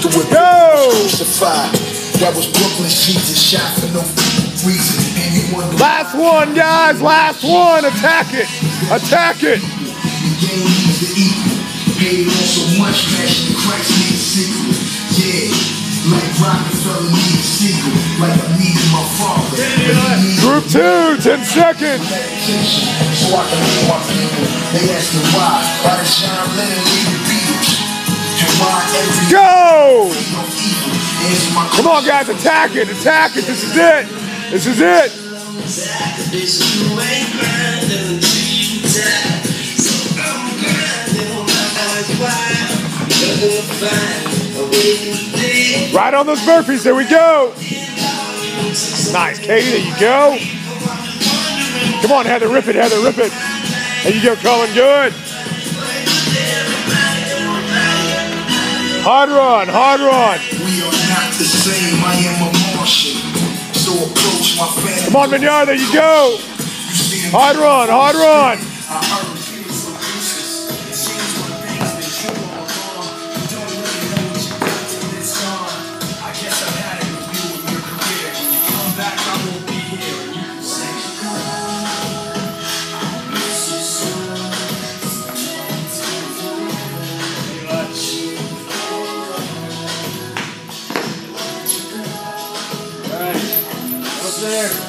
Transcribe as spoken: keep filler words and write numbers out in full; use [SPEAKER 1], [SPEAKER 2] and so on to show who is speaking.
[SPEAKER 1] The whip
[SPEAKER 2] Go!
[SPEAKER 1] crucified. That was Brooklyn's Jesus, shot for no reason. Anyone
[SPEAKER 2] Last one, guys. Last one. Attack it. Attack it.
[SPEAKER 1] the game needs to eat. Paid on so much passion, Christ needs a secret. Yeah, like Rockefeller needs a secret. Like I needed my father.
[SPEAKER 2] Group two, ten seconds.
[SPEAKER 1] So I can hear my people. They asking why. Why does John Lennon lead the Beatles? And why every
[SPEAKER 2] Go!
[SPEAKER 1] evil? Answer my
[SPEAKER 2] Come on, guys. Attack it. Attack it. This is it. This is it. Right on those burpees. There we go. Nice, Katie. There you go. Come on, Heather. Rip it, Heather. Rip it. There you go, Colin. Good. Hard run. Hard run.
[SPEAKER 1] We are not the same. I am a Martian. So approach my family.
[SPEAKER 2] Come on, Mignard. There you go. Hard run. Hard run.
[SPEAKER 3] Up there.